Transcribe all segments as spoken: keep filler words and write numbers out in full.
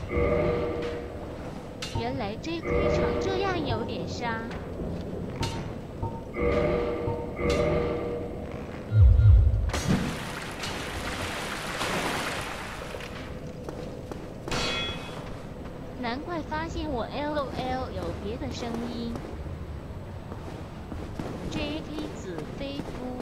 原来 J K 长这样，有点杀。难怪发现我 L O L 有别的声音。J K 子非夫。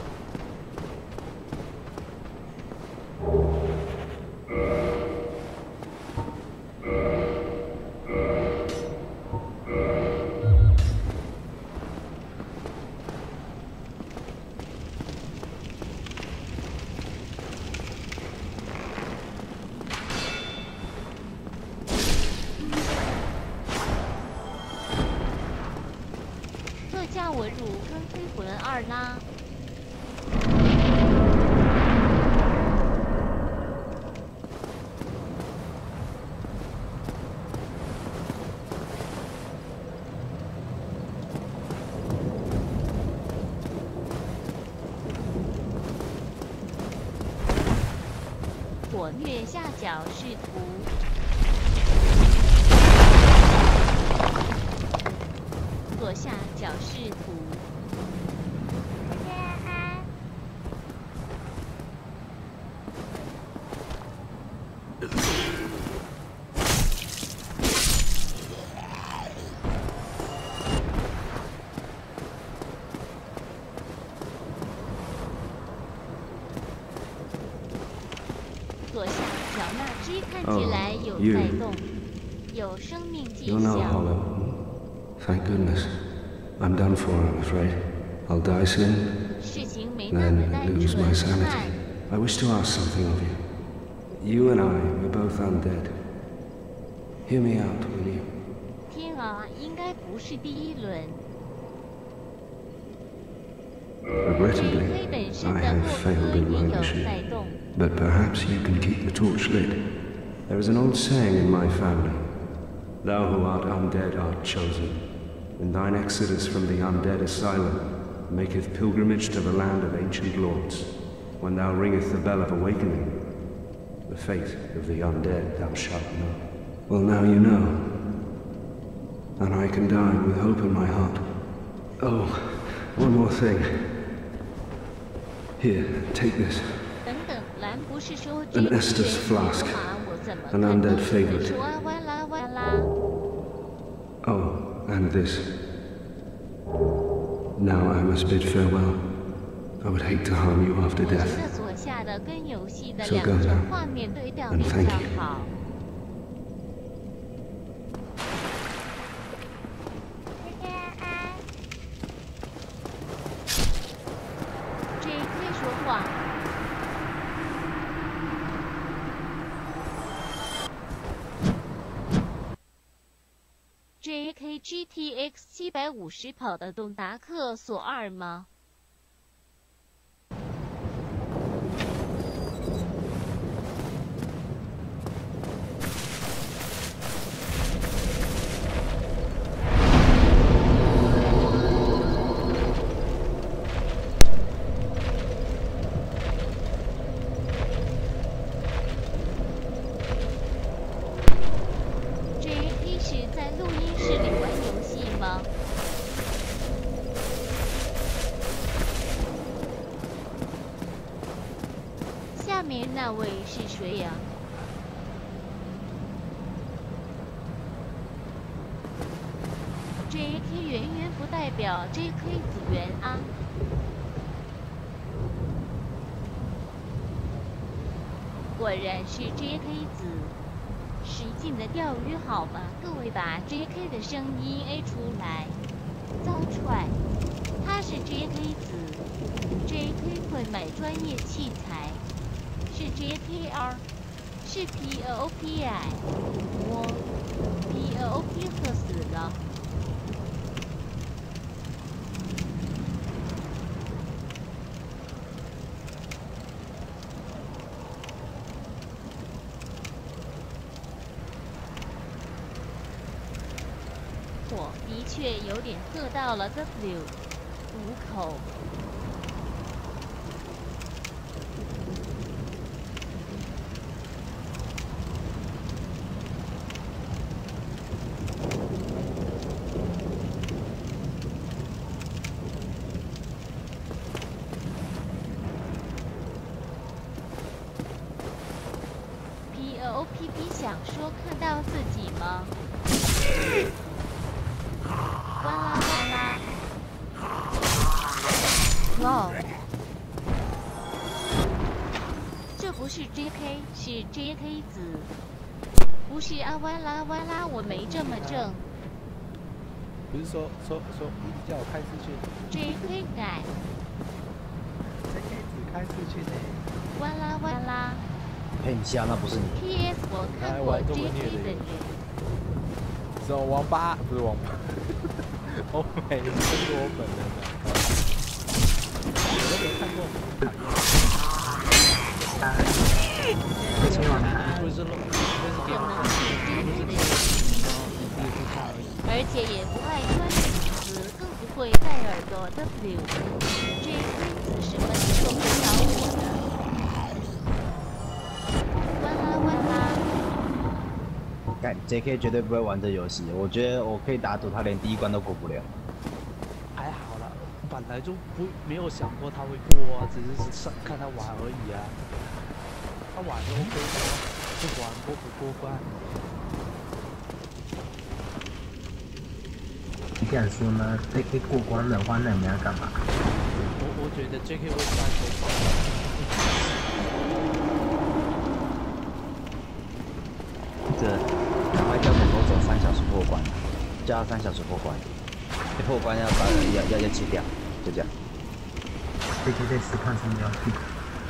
叫我入坑飞魂二啦！我虐下角视图。左下角视图。左下角那只看起来有在动，有生命迹象。 You're now hollow. Thank goodness. I'm done for, I'm afraid. I'll die soon, 事情没那么单 then lose 纯。 my sanity. 看， I wish to ask something of you. You and I were both undead. Hear me out, will you? 天啊，应该不是第一轮。 Regrettably, 黑本身 I 的 have 洛克 failed in 也 my 有 mission. 在动。 But perhaps you can keep the torch lit. There is an old saying in my family. Thou who art undead art chosen. And thine exodus from the undead asylum maketh pilgrimage to the land of ancient lords. When thou ringest the bell of awakening, the fate of the undead thou shalt know. Well, now you know. And I can die with hope in my heart. Oh, one more thing. Here, take this. 等等，蓝不是说 An 这 Estus flask, 我怎么 an 看都 undead 只会 favorite. 说哇啦哇啦。 Oh, and this. Now I must bid farewell. I would hate to harm you after 我觉 death. 得左下的跟游戏的 So 两 go 张 now. 画面对调 And 比 thank 较 you. 好。 J K 说话。J K G T X 七百五十跑得动达克索二吗？下面那位是谁呀、？J K 圆圆不代表 J K 子圆啊。果然是 J K 子。使劲的钓鱼好吗？各位把 J K 的声音 A 出来。遭踹，他是 J K 子。J K 会买专业器材。 是 J K R， 是 P O P I， 我 P O P 喝死了。我的确有点喝到了 W， 五口。 J 了。哇啦哇啦！哇！这不是 J K， 是 J K 子。不是啊，哇啦哇啦，我没这么正。 不是说说说你叫我开视讯 J K 改。 J K 只开视讯呢。 哇啦哇啦！ 骗一下，那不是你。 P S 我看过 J K 的人。 是哦，王八不是王八。欧美中国本人的。我都没看过。 被青网台。 可能是 J K 的人。而且也不爱穿裙子，更不会戴耳朵 W。J K 子什么时候会找我的？哇啦哇啦！ 干 J K 绝对不会玩这游戏，我觉得我可以打赌他连第一关都过不了。 还好啦，本来就不没有想过他会过啊，只是上看他玩而已啊。他玩就 OK 的，不玩过不过关。 你敢说呢 ？J K 过关的话，那你们要干嘛？ 我我觉得 J K 会单手跑。 这赶快叫狗狗走三小时破关，叫他三小时破关，一破关要把要要要弃掉，就这样。 J K 在实况上面要屁股。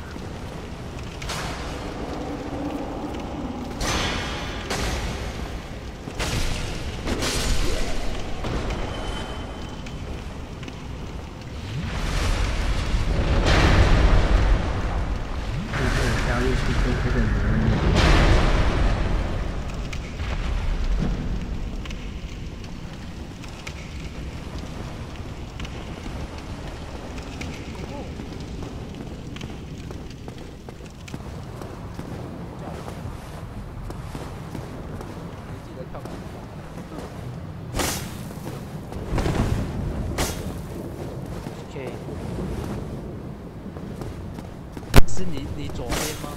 是你你左边吗？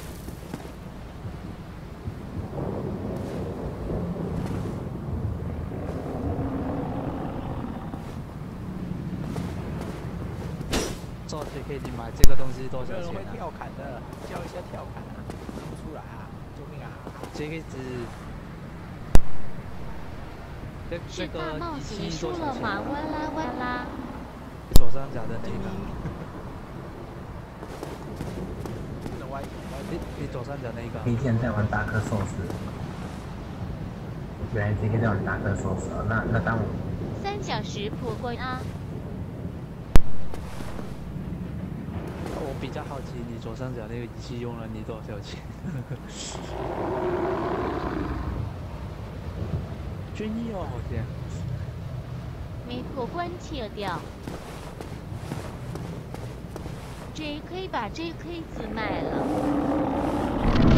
做 J K 你买这个东西多少钱啊？ 有人会跳砍的，教一下跳砍啊，看不出来啊，救命啊 ！J K 只这这个仪器多少钱？ 哇啦哇啦！ 左上角的那个。你你左上角那个。 你现在在玩达克寿司，原来 J K 在玩达克寿司啊，那那当我三小时破关啊！ 我比较好奇，你左上角那个仪器用了你多少钱？军药好像。 没破关切掉。J K 把 J K 字卖了。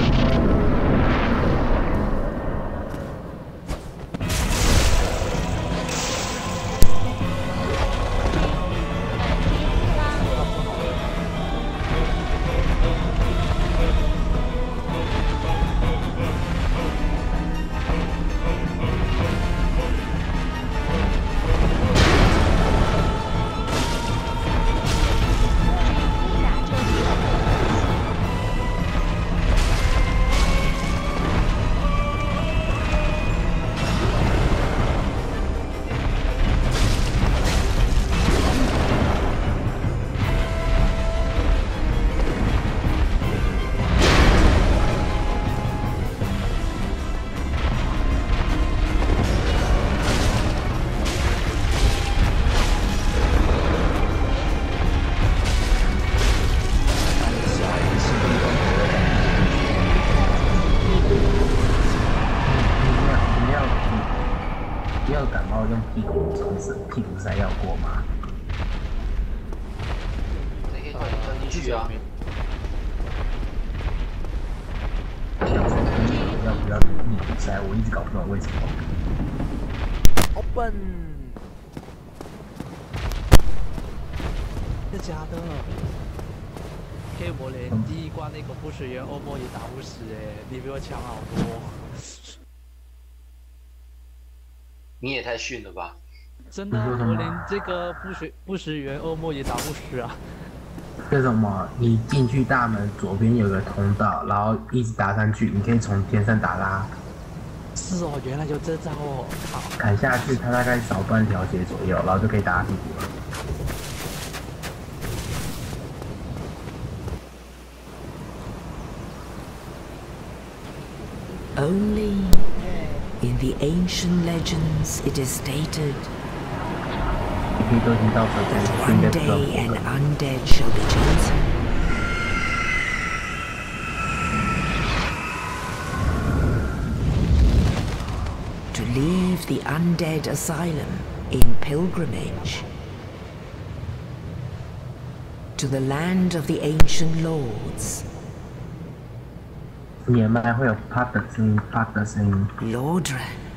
屁股冲死屁股塞要过吗？ 这可以吞进去啊。 要不要屁股塞？我一直搞不懂为什么。 好笨！真的假的 ？K 我连第一关那个不水源欧莫也打不死哎，你比我强好多。 你也太逊了吧！ 真的，我连这个不学不识元恶魔也打不死啊！ 这什么？你进去大门左边有个通道，然后一直打上去，你可以从天上打他。 是哦，原来有这招哦！好， 砍下去，他大概少半条血左右，然后就可以打他屁股了。 Only in the ancient legends it is stated that one day an undead shall be chosen. To leave the undead asylum in pilgrimage to the land of the ancient lords. 你的麦会有啪的声音，啪的声音。 Lordran